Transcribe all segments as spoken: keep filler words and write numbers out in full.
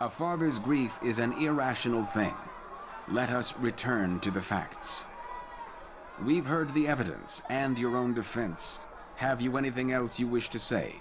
A father's grief is an irrational thing. Let us return to the facts. We've heard the evidence and your own defense. Have you anything else you wish to say?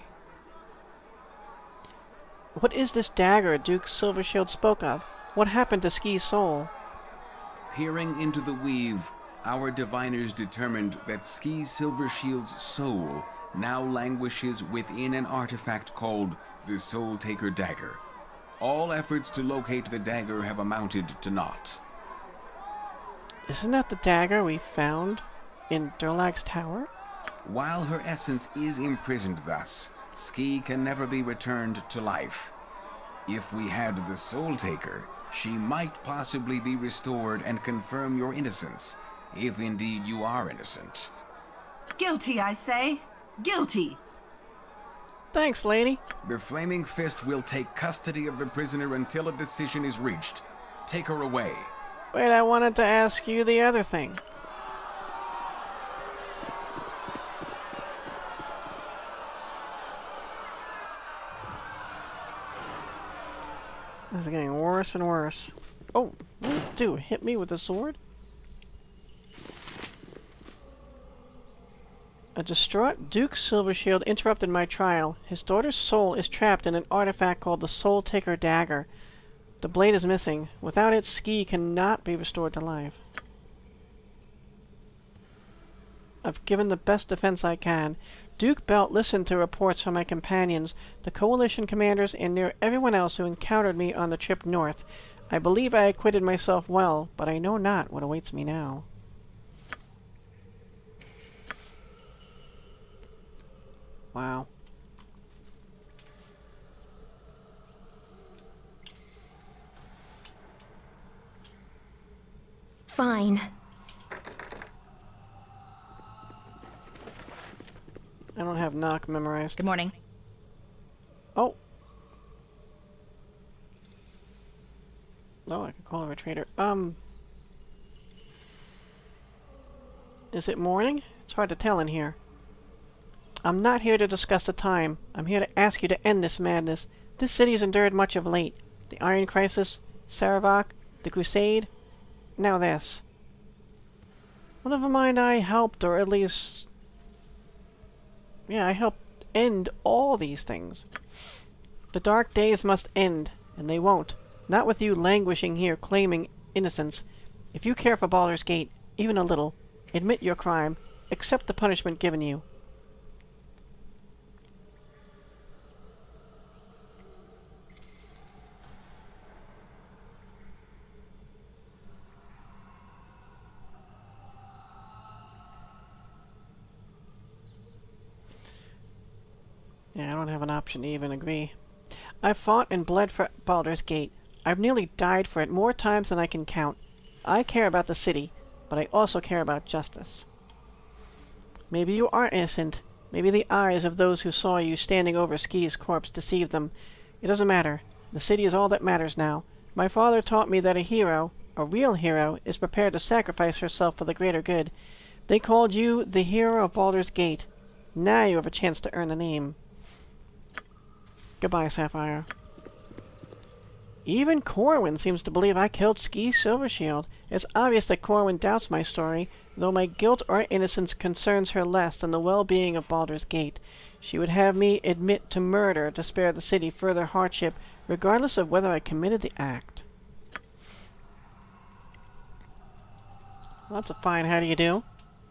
What is this dagger Duke Silvershield spoke of? What happened to Ski's soul? Peering into the weave, our diviners determined that Ski Silvershield's soul now languishes within an artifact called the Soul Taker Dagger. All efforts to locate the dagger have amounted to naught. Isn't that the dagger we found in Durlag's tower? While her essence is imprisoned thus, Ski can never be returned to life. If we had the Soul Taker, she might possibly be restored and confirm your innocence, if indeed you are innocent. Guilty, I say. Guilty. Thanks, lady. The Flaming Fist will take custody of the prisoner until a decision is reached. Take her away. Wait, I wanted to ask you the other thing. This is getting worse and worse. Oh, dude, hit me with a sword? A distraught Duke Silvershield interrupted my trial. His daughter's soul is trapped in an artifact called the Soul Taker Dagger. The blade is missing. Without it, Ski cannot be restored to life. I've given the best defense I can. Duke Belt listened to reports from my companions, the Coalition commanders, and near everyone else who encountered me on the trip north. I believe I acquitted myself well, but I know not what awaits me now. Wow. Fine. I don't have knock memorized. Good morning. Oh. Oh, I could call her a traitor. Um. Is it morning? It's hard to tell in here. I'm not here to discuss the time. I'm here to ask you to end this madness. This city has endured much of late. The Iron Crisis, Saravak, the Crusade. Now this. Well, never mind, I helped, or at least... Yeah, I helped end all these things. The dark days must end, and they won't. Not with you languishing here claiming innocence. If you care for Baldur's Gate, even a little, admit your crime, accept the punishment given you. Yeah, I don't have an option to even agree. I've fought and bled for Baldur's Gate. I've nearly died for it more times than I can count. I care about the city, but I also care about justice. Maybe you are innocent. Maybe the eyes of those who saw you standing over Ski's corpse deceived them. It doesn't matter. The city is all that matters now. My father taught me that a hero, a real hero, is prepared to sacrifice herself for the greater good. They called you the hero of Baldur's Gate. Now you have a chance to earn the name. Goodbye, Sapphire. Even Corwin seems to believe I killed Ski Silvershield. It's obvious that Corwin doubts my story, though my guilt or innocence concerns her less than the well-being of Baldur's Gate. She would have me admit to murder to spare the city further hardship, regardless of whether I committed the act. Well, that's a fine how do you do.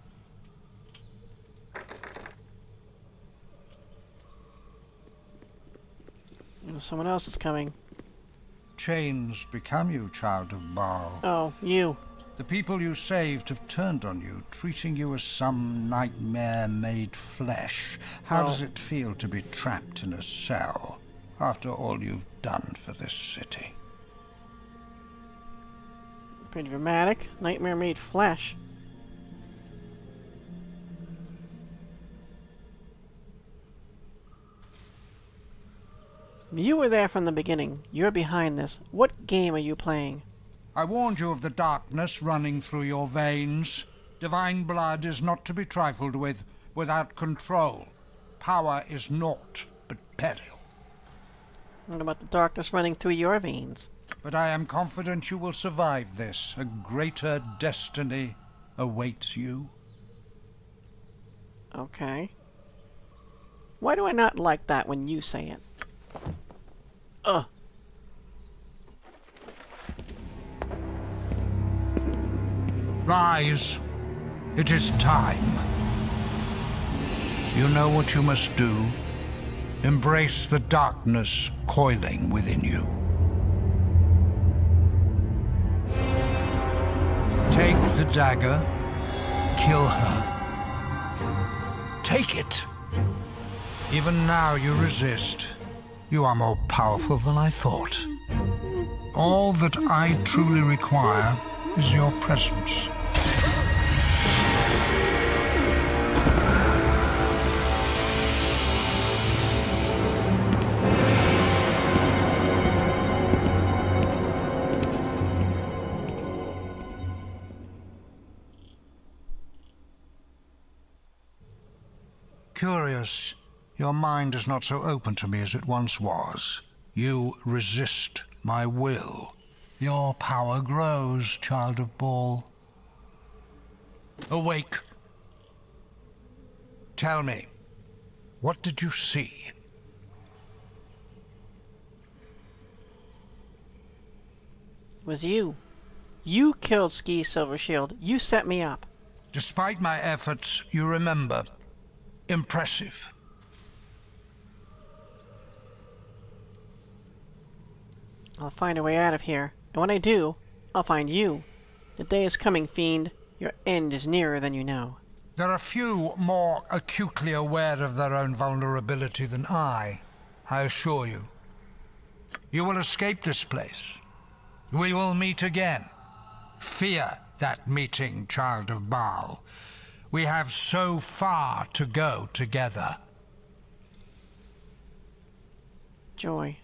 Someone else is coming. Chains become you, child of Baal. Oh, you. The people you saved have turned on you, treating you as some nightmare made flesh. How oh. does it feel to be trapped in a cell, after all you've done for this city? Pretty dramatic. Nightmare made flesh. You were there from the beginning. You're behind this. What game are you playing? I warned you of the darkness running through your veins. Divine blood is not to be trifled with. Without control, power is naught but peril. What about the darkness running through your veins? But I am confident you will survive this. A greater destiny awaits you. Okay. Why do I not like that when you say it? Ugh. Rise. It is time. You know what you must do. Embrace the darkness coiling within you. Take the dagger. Kill her. Take it. Even now you resist. You are more powerful than I thought. All that I truly require is your presence. Curious, your mind is not so open to me as it once was. You resist my will. Your power grows, child of Baal. Awake. Tell me, what did you see? It was you. You killed Ski Silvershield. You set me up. Despite my efforts, you remember. Impressive. I'll find a way out of here. And when I do, I'll find you. The day is coming, fiend. Your end is nearer than you know. There are few more acutely aware of their own vulnerability than I, I assure you. You will escape this place. We will meet again. Fear that meeting, child of Baal. We have so far to go together. Joy.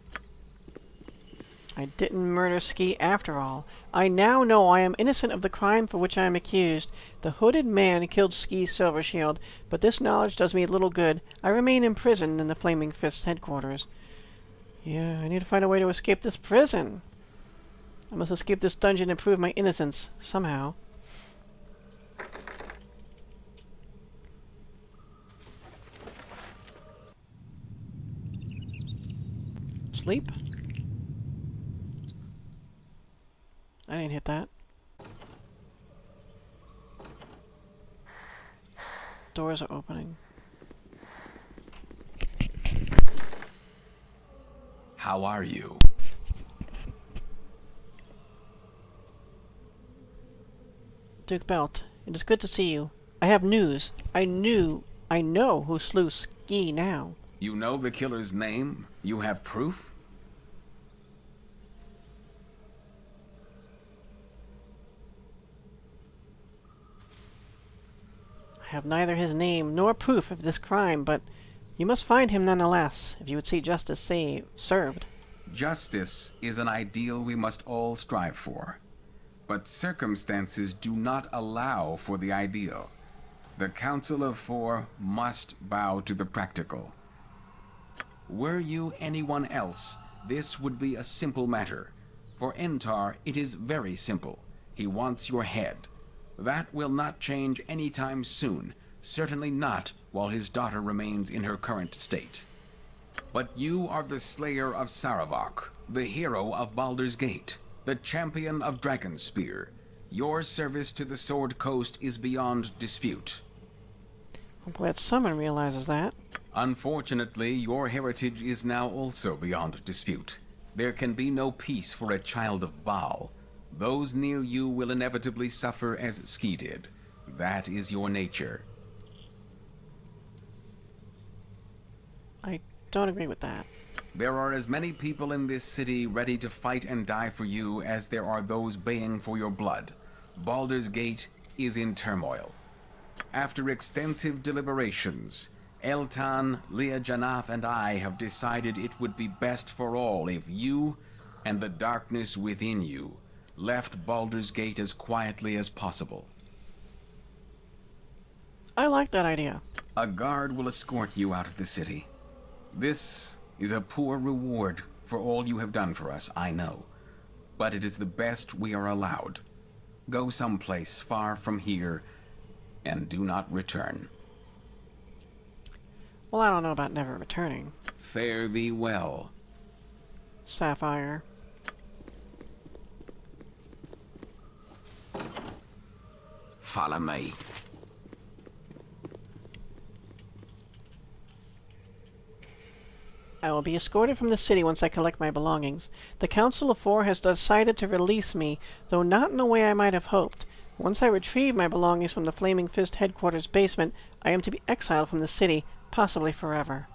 I didn't murder Ski after all. I now know I am innocent of the crime for which I am accused. The hooded man killed Ski Silvershield, but this knowledge does me little good. I remain imprisoned in the Flaming Fist's headquarters. Yeah, I need to find a way to escape this prison. I must escape this dungeon and prove my innocence, somehow. Sleep? I didn't hit that. Doors are opening. How are you? Duke Belt, it is good to see you. I have news. I knew, I know who slew Ski now. You know the killer's name? You have proof? I have neither his name nor proof of this crime, but you must find him nonetheless, if you would see justice say served. Justice is an ideal we must all strive for. But circumstances do not allow for the ideal. The Council of Four must bow to the practical. Were you anyone else, this would be a simple matter. For Entar, it is very simple. He wants your head. That will not change anytime soon, certainly not while his daughter remains in her current state. But you are the slayer of Saravok, the hero of Baldur's Gate, the champion of Dragonspear. Your service to the Sword Coast is beyond dispute. I'm glad someone realizes that. Unfortunately, your heritage is now also beyond dispute. There can be no peace for a child of Baal. Those near you will inevitably suffer as Ski did. That is your nature. I don't agree with that. There are as many people in this city ready to fight and die for you as there are those baying for your blood. Baldur's Gate is in turmoil. After extensive deliberations, Eltan, Leah Janaf, and I have decided it would be best for all if you and the darkness within you left Baldur's Gate as quietly as possible. I like that idea. A guard will escort you out of the city. This is a poor reward for all you have done for us, I know. But it is the best we are allowed. Go someplace far from here, and do not return. Well, I don't know about never returning. Fare thee well. Sapphire. Follow me. I will be escorted from the city once I collect my belongings. The Council of Four has decided to release me, though not in the way I might have hoped. Once I retrieve my belongings from the Flaming Fist headquarters basement, I am to be exiled from the city, possibly forever.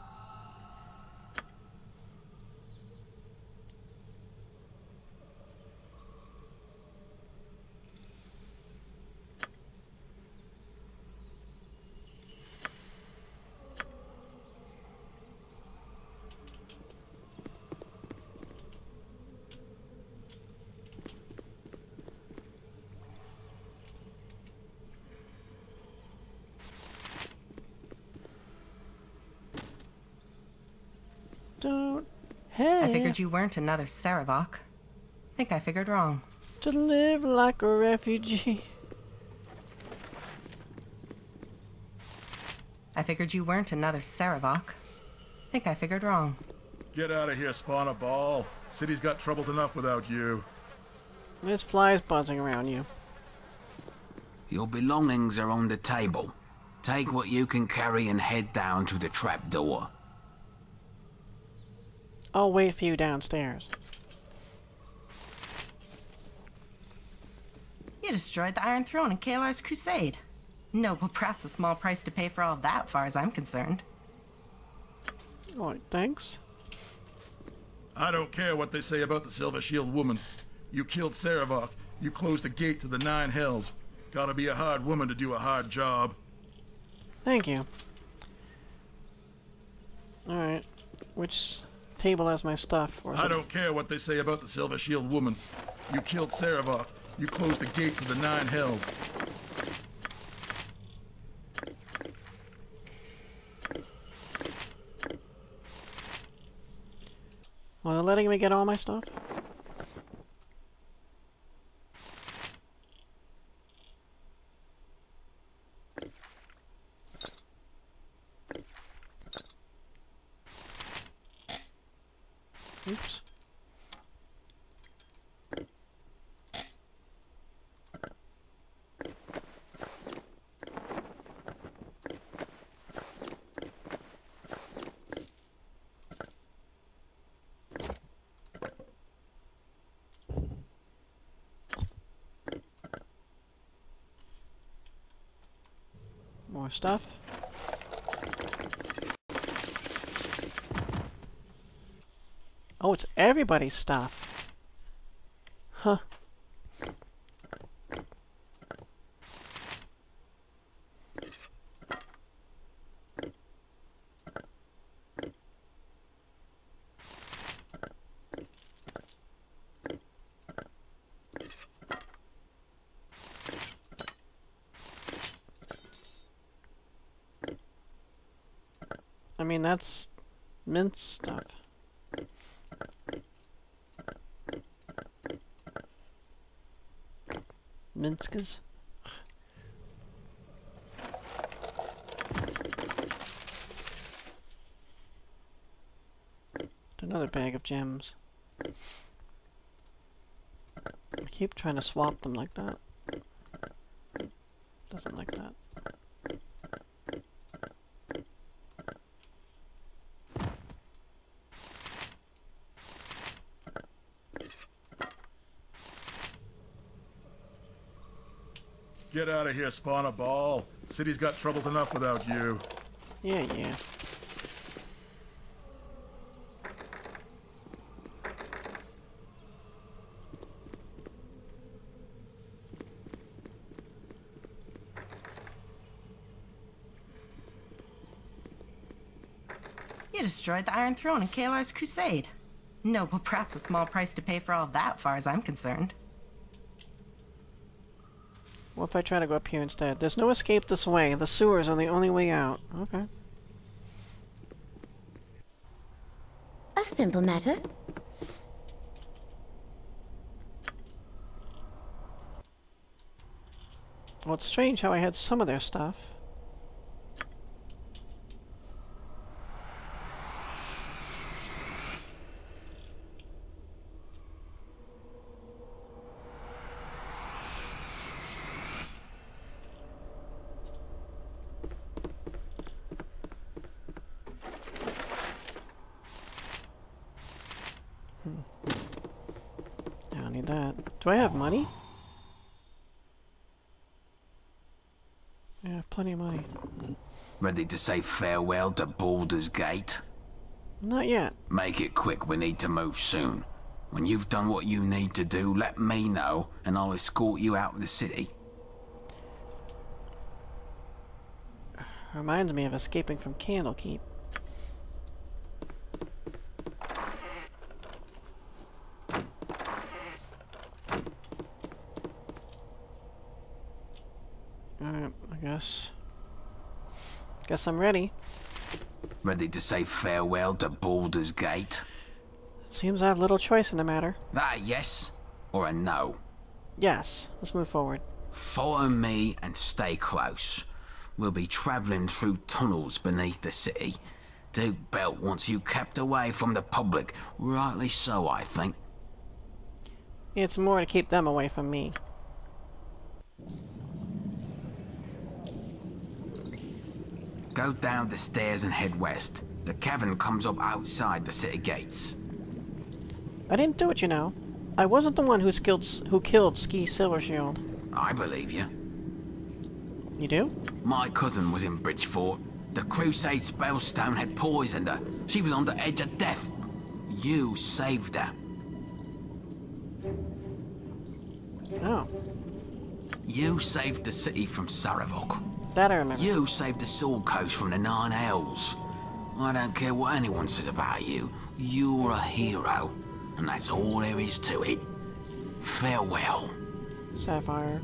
Don't. Hey. I figured you weren't another Sarevok. Think I figured wrong. To live like a refugee. I figured you weren't another Sarevok. Think I figured wrong. Get out of here, spawn a ball. City's got troubles enough without you. There's flies buzzing around you. Your belongings are on the table. Take what you can carry and head down to the trapdoor. I'll wait for you downstairs. You destroyed the Iron Throne in Kalar's crusade. Noble Pratt's a small price to pay for all that, far as I'm concerned. Alright, thanks. I don't care what they say about the Silver Shield woman. You killed Sarevok. You closed the gate to the Nine Hells. Gotta be a hard woman to do a hard job. Thank you. Alright. Which table has my stuff? Or I don't care what they say about the Silver Shield woman. You killed Sarevok. You closed the gate to the Nine Hells. Well, they're letting me get all my stuff? Oops. More stuff. Oh, it's everybody's stuff. Huh. I mean, that's Mint's stuff. Minska's. Another bag of gems. I keep trying to swap them like that. Doesn't like that. Get out of here, spawn a ball. City's got troubles enough without you. Yeah, yeah. You destroyed the Iron Throne in Kalar's crusade. Noble Pratt's a small price to pay for all that, far as I'm concerned. What if I try to go up here instead? There's no escape this way. The sewers are the only way out. Okay. A simple matter. Well, it's strange how I had some of their stuff. Hmm. I don't need that. Do I have money? Yeah, I have plenty of money. Ready to say farewell to Baldur's Gate? Not yet. Make it quick, we need to move soon. When you've done what you need to do, let me know, and I'll escort you out of the city. Reminds me of escaping from Candlekeep. Alright, I guess. Guess I'm ready. Ready to say farewell to Baldur's Gate? Seems I have little choice in the matter. Ah, yes? Or a no? Yes, let's move forward. Follow me and stay close. We'll be travelling through tunnels beneath the city. Duke Belt wants you kept away from the public. Rightly so, I think. It's more to keep them away from me. Go down the stairs and head west. The cavern comes up outside the city gates. I didn't do it, you know. I wasn't the one who, skilled, who killed Ski Silvershield. I believe you. You do? My cousin was in Bridgefort. The Crusade spellstone had poisoned her. She was on the edge of death. You saved her. Oh. You saved the city from Sarevok. That I remember. You saved the Sword Coast from the Nine Hells. I don't care what anyone says about you. You're a hero. And that's all there is to it. Farewell. Sapphire.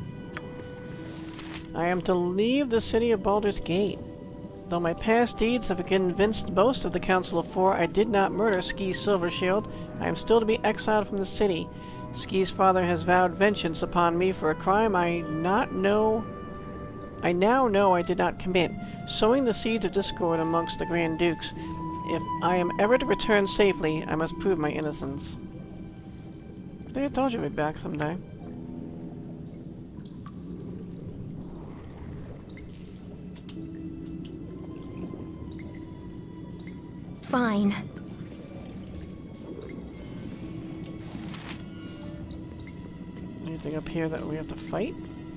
I am to leave the city of Baldur's Gate. Though my past deeds have convinced most of the Council of Four I did not murder Ski Silvershield, I am still to be exiled from the city. Ski's father has vowed vengeance upon me for a crime I not know... I now know I did not commit, sowing the seeds of discord amongst the Grand Dukes. If I am ever to return safely, I must prove my innocence. I think I told you I'd be back someday. Fine. Anything up here that we have to fight?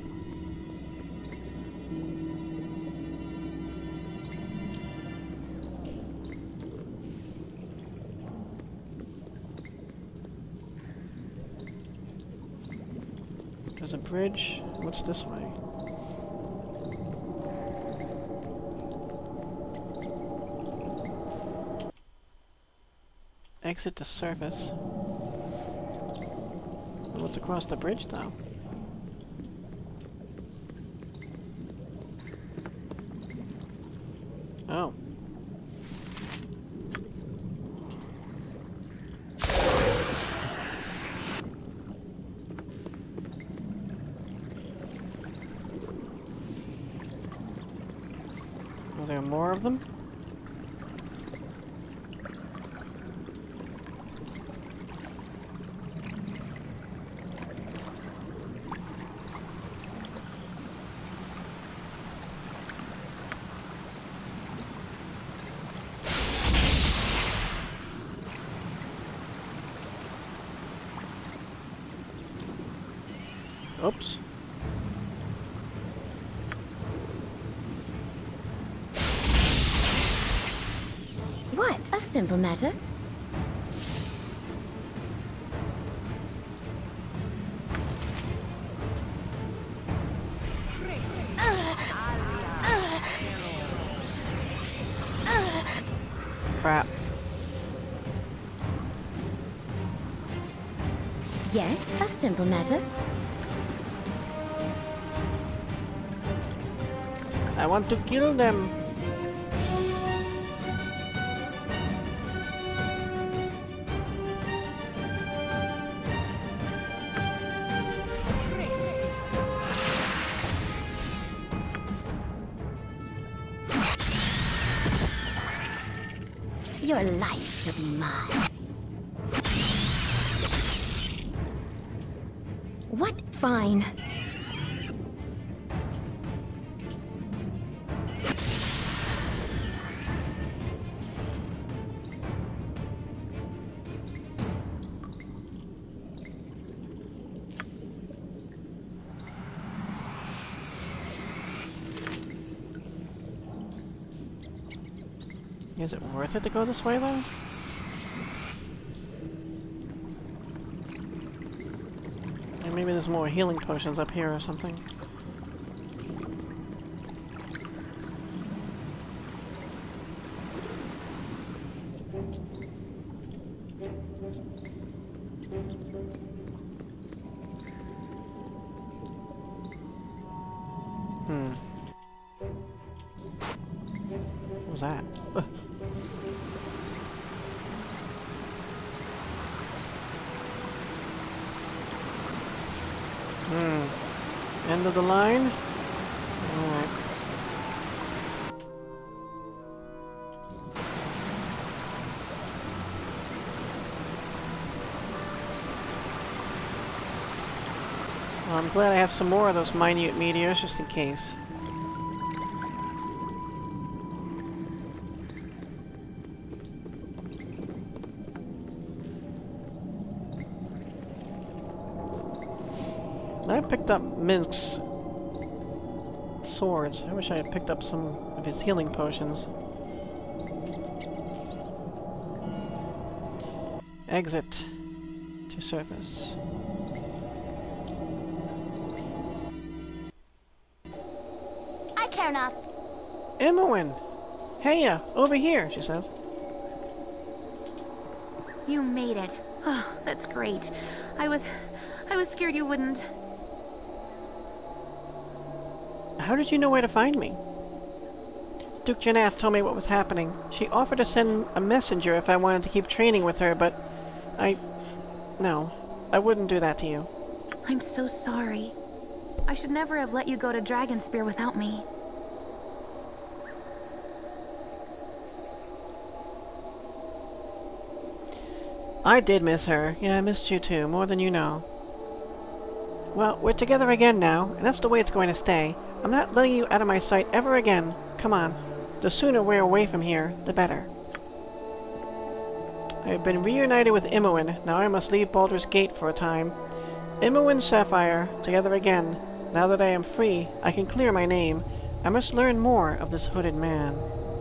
There's a bridge. What's this way? Exit to surface. What's across the bridge, though? Oh. Are there more of them? Oops. What? A simple matter. Crap. Yes, a simple matter. I want to kill them. Your life will be mine. What? Fine. Is it worth it to go this way, though? And maybe there's more healing potions up here or something. Hmm. What was that? Hmm. End of the line? Alright. Well, I'm glad I have some more of those minute meteors just in case. I picked up Mink's swords. I wish I had picked up some of his healing potions. Exit to surface. I care not. Imoen! Heya, over here, she says. You made it. Oh, that's great. I was... I was scared you wouldn't. How did you know where to find me? Duke Janath told me what was happening. She offered to send a messenger if I wanted to keep training with her, but I... No, I wouldn't do that to you. I'm so sorry. I should never have let you go to Dragonspear without me. I did miss her. Yeah, I missed you too, more than you know. Well, we're together again now, and that's the way it's going to stay. I'm not letting you out of my sight ever again. Come on. The sooner we're away from here, the better. I have been reunited with Imoen. Now I must leave Baldur's Gate for a time. Imoen Sapphire, together again. Now that I am free, I can clear my name. I must learn more of this hooded man.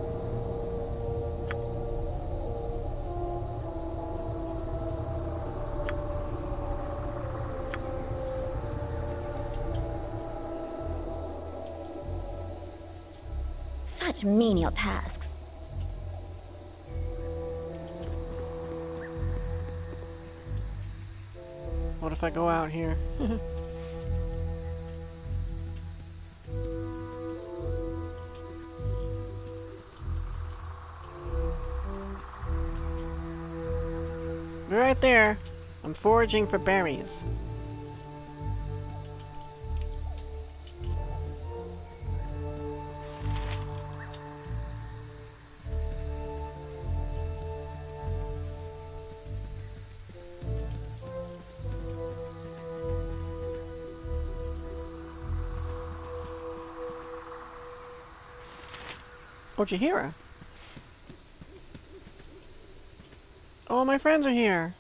Such menial tasks. What if I go out here? Be right there. I'm foraging for berries. Ojihira. All my friends are here.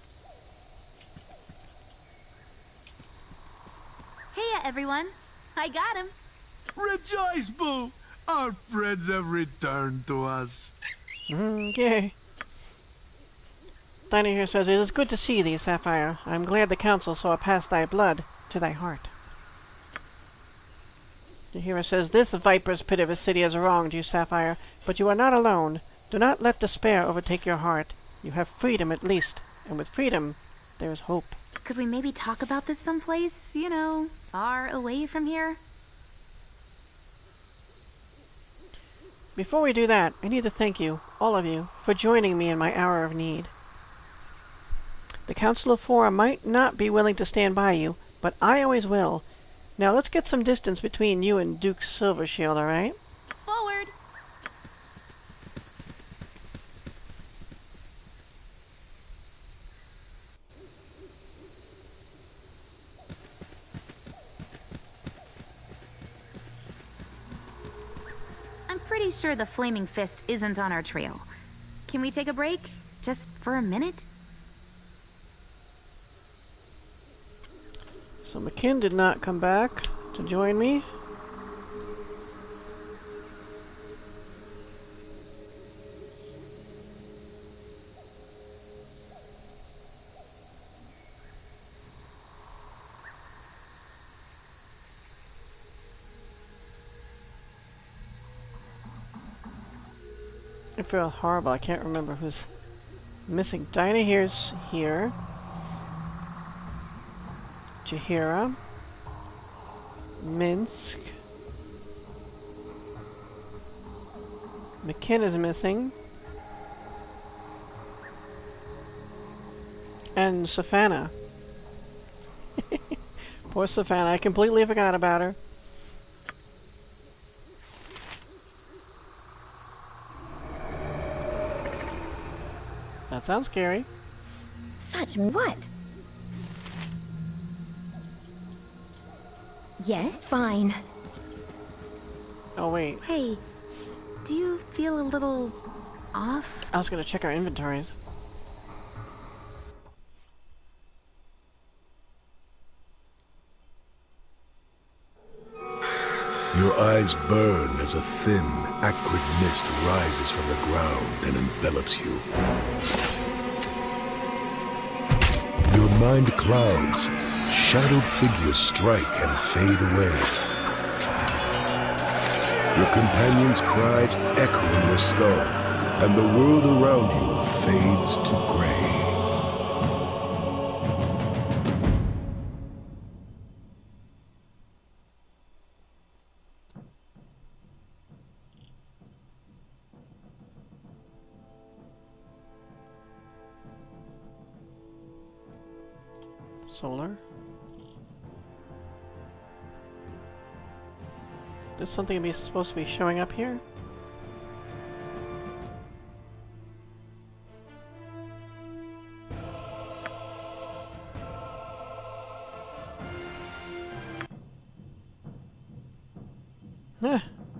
Hey, everyone. I got him. Rejoice, Boo! Our friends have returned to us. Mm, yay. Dinah here says, it is good to see thee, Sapphire. I am glad the council saw past thy blood to thy heart. Ojihira says, this viper's pit of a city has wronged you, Sapphire, but you are not alone. Do not let despair overtake your heart. You have freedom at least, and with freedom, there is hope. Could we maybe talk about this someplace, you know, far away from here? Before we do that, I need to thank you, all of you, for joining me in my hour of need. The Council of Four might not be willing to stand by you, but I always will. Now let's get some distance between you and Duke Silvershield, alright? Forward! pretty sure the Flaming Fist isn't on our trail. Can we take a break? Just for a minute? So McKinn did not come back to join me. I feel horrible. I can't remember who's missing. Dinah here's here. Jaheira. Minsk. McKinn is missing. And Savannah. Poor Savannah. I completely forgot about her. That sounds scary. Such what? Yes, fine. Oh, wait. Hey, do you feel a little off? I was gonna check our inventories. Your eyes burn as a thin, acrid mist rises from the ground and envelops you. Your mind clouds, shadowed figures strike and fade away. Your companion's cries echo in your skull, and the world around you fades to gray. Solar. There's something to be supposed to be showing up here? Eh.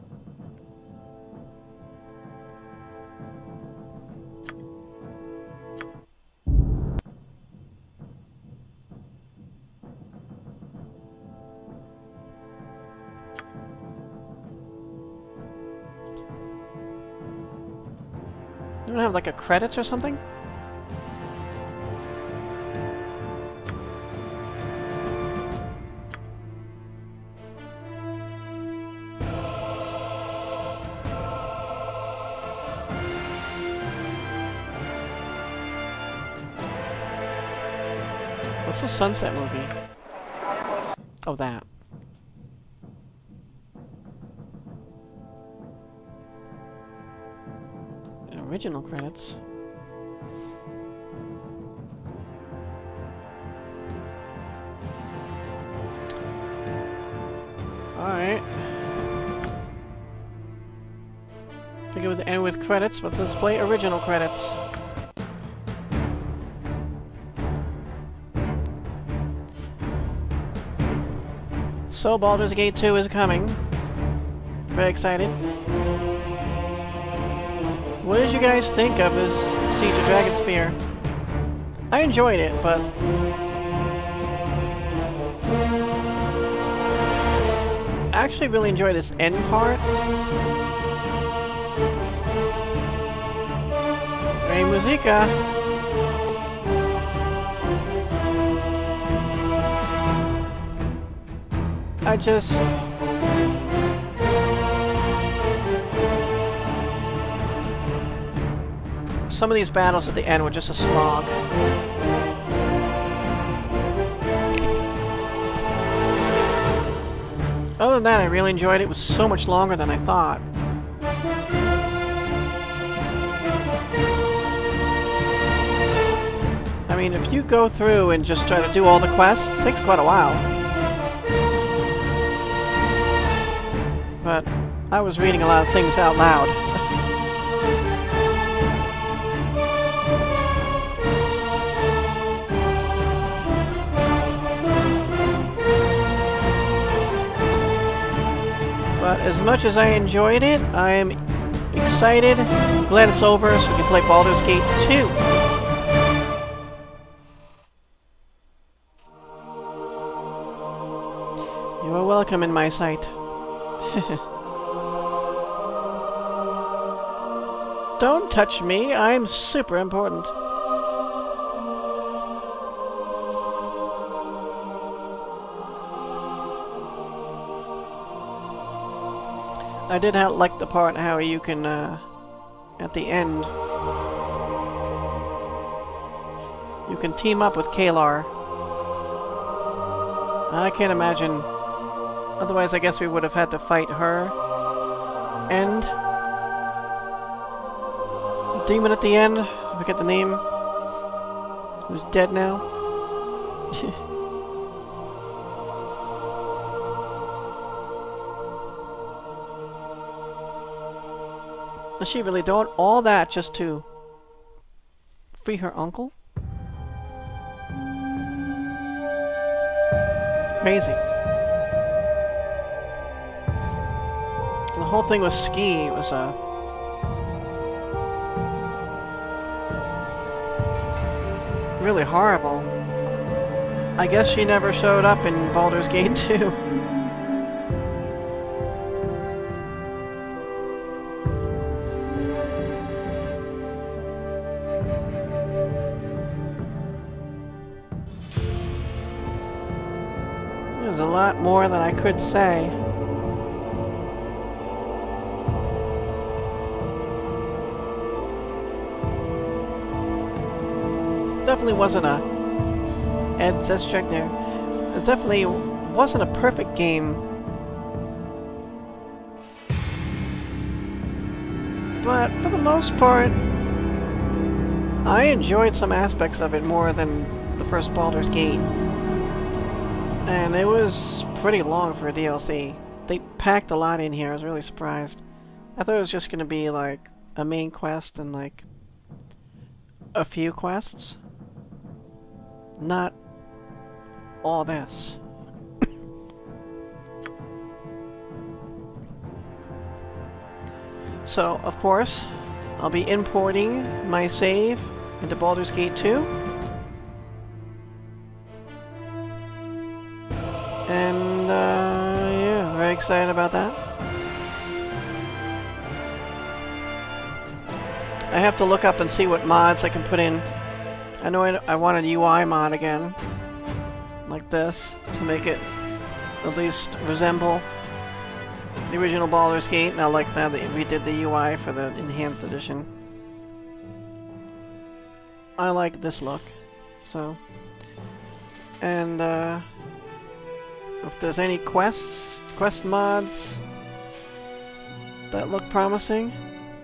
You don't have like a credits or something? What's the Sunset movie? Oh, that. Original credits. Alright. Figure with the end with credits, let's display original credits. So Baldur's Gate two is coming. Very excited. What did you guys think of his Siege of Dragonspear? I enjoyed it, but I actually really enjoyed this end part. Hey, Musica! I just... Some of these battles at the end were just a slog. Other than that, I really enjoyed it. It was so much longer than I thought. I mean, if you go through and just try to do all the quests, it takes quite a while. But I was reading a lot of things out loud. But as much as I enjoyed it, I am excited. Glad it's over so we can play Baldur's Gate two. You're welcome in my sight. Don't touch me, I'm super important. I did ha like the part how you can, uh, at the end, you can team up with Kalar. I can't imagine. Otherwise, I guess we would have had to fight her. And the demon at the end, I forget the name, who's dead now. Does she really do all that just to free her uncle? Crazy. The whole thing with Ski was uh, really horrible. I guess she never showed up in Baldur's Gate two. There's a lot more than I could say. Definitely wasn't a... Ed says check there. It definitely wasn't a perfect game. But for the most part, I enjoyed some aspects of it more than the first Baldur's Gate. And it was pretty long for a D L C. They packed a lot in here, I was really surprised. I thought it was just gonna be like a main quest and like a few quests. Not all this. So, of course, I'll be importing my save into Baldur's Gate two. And, uh, yeah, very excited about that. I have to look up and see what mods I can put in. I know I, I want a U I mod again, like this, to make it at least resemble the original Baldur's Gate. And I like now that we did the U I for the Enhanced Edition. I like this look, so. And, uh, if there's any quests, quest mods that look promising,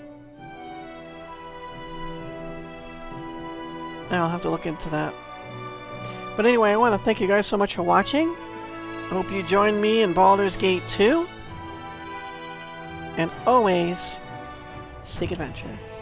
I'll have to look into that. But anyway, I want to thank you guys so much for watching. I hope you join me in Baldur's Gate two. And always, seek adventure.